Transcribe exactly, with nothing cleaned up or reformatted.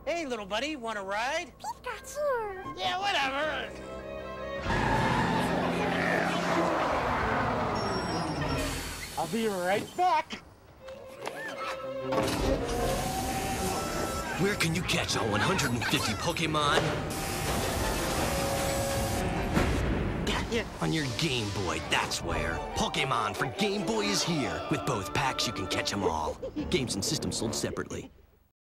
Hey, little buddy, want a ride? Pikachu! Yeah, whatever. I'll be right back. Where can you catch all one hundred fifty Pokemon? Yeah. On your Game Boy, that's where. Pokemon for Game Boy is here. With both packs, you can catch them all. Games and systems sold separately.